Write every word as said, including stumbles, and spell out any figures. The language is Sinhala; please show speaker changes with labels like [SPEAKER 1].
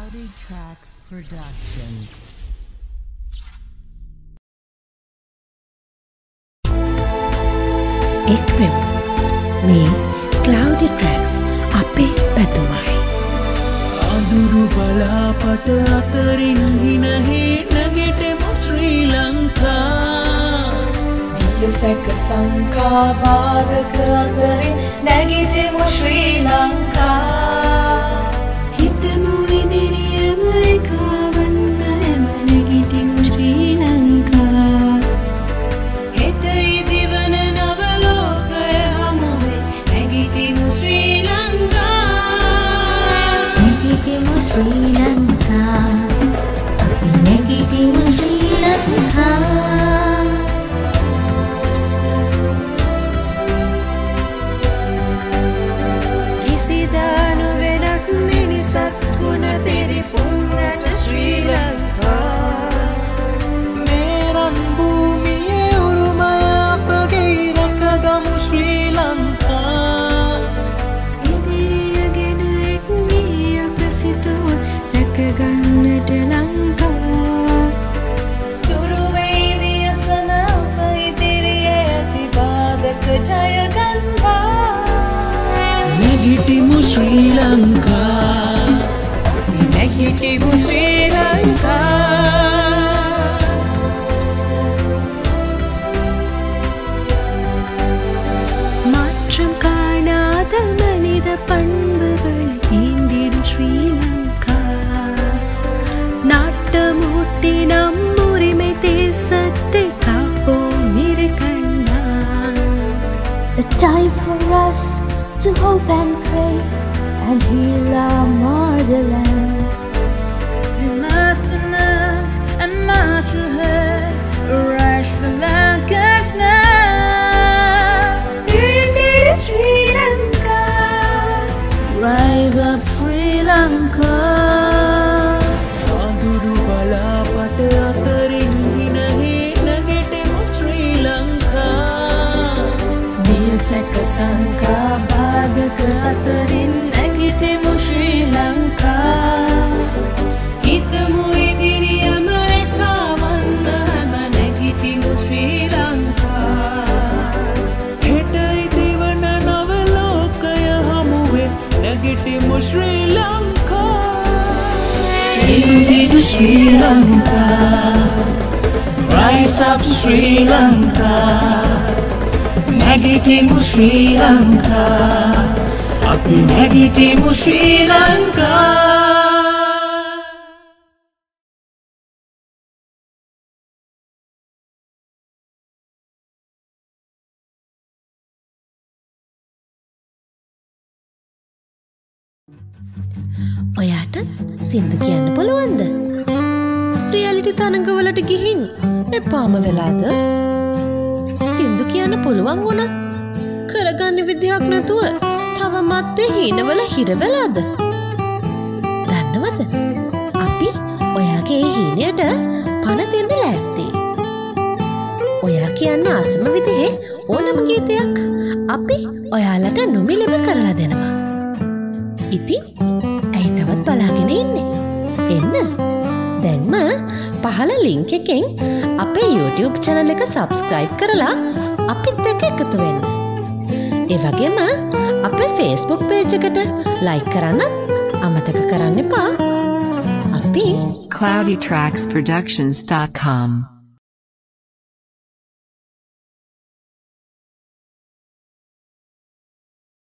[SPEAKER 1] Cloudy Tracks Productions.
[SPEAKER 2] එක්වෙමු මේ Cloudy Tracks අපේ පැතුමයි.
[SPEAKER 3] අඳුරු බලාපට අතරින් හිනහි නැගෙටෙමු ශ්‍රී ලංකා.
[SPEAKER 4] දියසැක සංකා බාධක අතරින් නැගෙටෙමු ශ්‍රී ලංකා. හිතමු ඉදිරියම එකවන්න එම නැගෙටෙමු ශ්‍රී ලංකා. හෙට ඉදිවන නව ලෝකය හමුවේ නැගෙටෙමු ශ්‍රී ලංකා.
[SPEAKER 2] නැගෙටෙමු ශ්‍රී ලංකා. අපි නැගෙටෙමු ශ්‍රී ලංකා.
[SPEAKER 3] කිසිදානු වෙනස් මිනිසත් ගුණ පිරිපුන් රට ශ්‍රී ලංකා. මේ රන් භූමියේ උරුමය අපගේ රැකගමු ශ්‍රී ලංකා.
[SPEAKER 4] ඉදිරිය ගෙන එක් වී අප සිතුවොත් රැකගන්නට ලංකා. දුරු වෙයි ව්‍යසන අප ඉදිරියේ ඇති බාධක ජය ගන්වා.
[SPEAKER 3] නැගිටිමු ශ්‍රී ලංකා.
[SPEAKER 4] නැගිටිමු ශ්‍රී ලංකා. மாற்றம் காணாத மனித பண்புகள் ஈண்டிடும் ஸ்ரீலங்கா. நாட்டமூட்டி நம் உரிமை தேசத்தை காப்போம் இரு கண்ணா.
[SPEAKER 5] A time for us to hope and pray and heal our motherland.
[SPEAKER 4] We must learn and march ahead, rise Sri Lankans now. It is Sri Lanka. Rise up Sri Lanka.
[SPEAKER 3] අඳුරු බලාපට අතරින් හිනහි නැගෙටෙමු ශ්‍රී ලංකා.
[SPEAKER 4] දියසැක සංකා බාධක අතරින් නැගිටෙමු ශ්‍රී ලංකා. හිතමු ඉදිරියම එකවන්න හැම නැගිටිමු ශ්‍රී ලංකා.
[SPEAKER 3] හෙට ඉදිවන නව ලෝකය හමුවේ නැගෙටෙමු ශ්‍රී ලංකා.
[SPEAKER 4] ඉදිරි ශ්‍රී ලංකා.
[SPEAKER 3] Rise up ශ්‍රී ලංකා. නැගිටිමු ශ්‍රී ලංකා. අපි නැගිටිමු ශ්‍රී ලංකා.
[SPEAKER 2] ඔයාට සින්දු කියන්න පුළුවන්ද? රියැලිටි තරඟවලට ගිහින් එපාම වෙලාද? සින්දු කියන්න පුළුවන් වුණත් කරගන්න විදිහක් නැතුව තවමත් ඒ හීනවල හිර වෙලාද? දන්නවද? අපි ඔයාගේ ඒ හීනයට පණ දෙන්න ලෑස්ති. ඔයා කියන්න ආසම විදිහේ ඕනම ගීතයක් අපි ඔයාලට නොමිලෙම කරලා දෙනවා. ඉතින් ඇයි තවත් බලාගෙන ඉන්නේ? එන්න. දැන්ම පහළ ලින්ක් එකෙන් අපේ YouTube channel එක subscribe කරලා අපිත් එක්ක එකතු වෙන්න. ඒ වගේම අපේ Facebook page එකට like කරන්නත් අමතක කරන්න එපා. අපි
[SPEAKER 1] cloudy tracks productions dot com